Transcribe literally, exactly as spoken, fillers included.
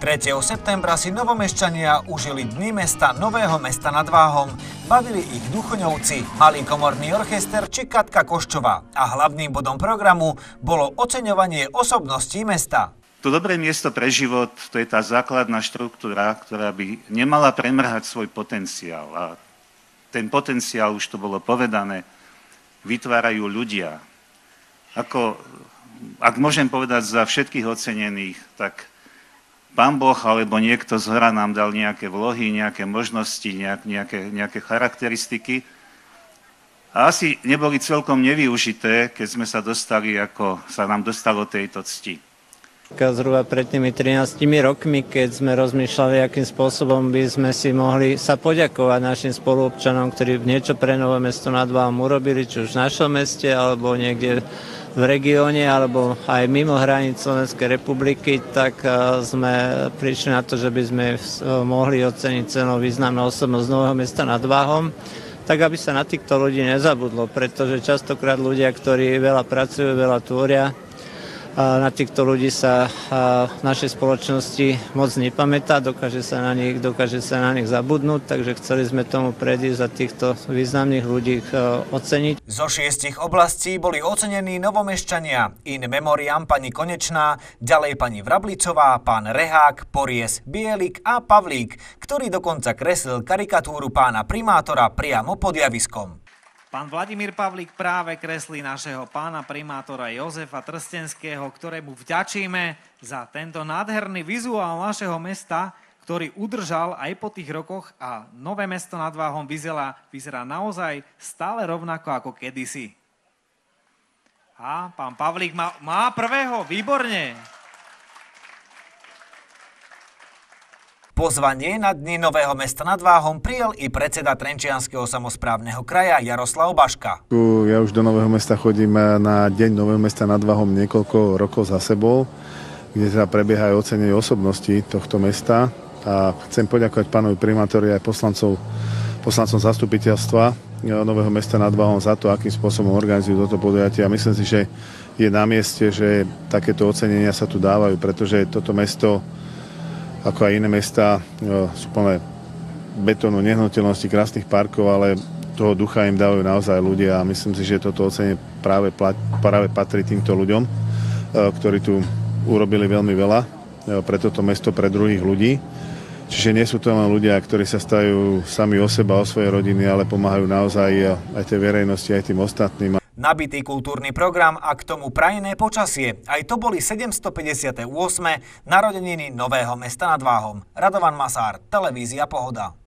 tretieho septembra si novomešťania užili Dni mesta Nového Mesta nad Váhom. Bavili ich Duchoňovci, Malý komorný orchester či Katka Koščová. A hlavným bodom programu bolo oceňovanie osobností mesta. To dobré miesto pre život, to je tá základná štruktúra, ktorá by nemala premrhať svoj potenciál. A ten potenciál, už to bolo povedané, vytvárajú ľudia. Ako, ak môžem povedať za všetkých ocenených, tak Pán Boh alebo niekto z hora nám dal nejaké vlohy, nejaké možnosti, nejak, nejaké, nejaké charakteristiky. A asi neboli celkom nevyužité, keď sme sa dostali, ako sa nám dostalo tejto cti. Zhruba pred tými trinástimi rokmi, keď sme rozmýšľali, akým spôsobom by sme si mohli sa poďakovať našim spoluobčanom, ktorí niečo pre Nové Mesto nad Váhom urobili, či už v našom meste, alebo niekde v regióne, alebo aj mimo hraníc Slovenskej republiky, tak sme prišli na to, že by sme mohli oceniť cenou významnú osobnosť Nového Mesta nad Váhom, tak aby sa na týchto ľudí nezabudlo, pretože častokrát ľudia, ktorí veľa pracujú, veľa tvoria, na týchto ľudí sa v našej spoločnosti moc nepamätá, dokáže sa na nich, dokáže sa na nich zabudnúť, takže chceli sme tomu predísť a týchto významných ľudí oceniť. Zo šiestich oblastí boli ocenení novomešťania in memoriam pani Konečná, ďalej pani Vrablicová, pán Rehák, Pories, Bielik a Pavlík, ktorý dokonca kreslil karikatúru pána primátora priamo pod javiskom. Pán Vladimír Pavlík práve kreslí našeho pána primátora Jozefa Trstenského, ktorému vďačíme za tento nádherný vizuál našeho mesta, ktorý udržal aj po tých rokoch a Nové Mesto nad Váhom vyzerá, vyzerá naozaj stále rovnako ako kedysi. A pán Pavlík má, má prvého, výborne. Pozvanie na Dni Nového Mesta nad Váhom prijal i predseda Trenčianskeho samosprávneho kraja Jaroslav Baška. Ja už do Nového Mesta chodím na Deň Nového Mesta nad Váhom niekoľko rokov za sebou, kde sa prebiehajú ocenenie osobnosti tohto mesta. A chcem poďakovať pánovi primátorovi aj poslancov, poslancom zastupiteľstva Nového Mesta nad Váhom za to, akým spôsobom organizujú toto podujatie. A myslím si, že je na mieste, že takéto ocenenia sa tu dávajú, pretože toto mesto, ako aj iné mestá, sú plné betónu, nehnuteľností, krásnych parkov, ale toho ducha im dávajú naozaj ľudia a myslím si, že toto ocenenie práve, práve patrí týmto ľuďom, ktorí tu urobili veľmi veľa pre toto mesto, pre druhých ľudí. Čiže nie sú to len ľudia, ktorí sa starajú sami o seba, o svoje rodiny, ale pomáhajú naozaj aj tej verejnosti, aj tým ostatným. Nabitý kultúrny program a k tomu prajené počasie. Aj to boli sedemstopäťdesiate ôsme narodeniny Nového Mesta nad Váhom. Radovan Masár, televízia Pohoda.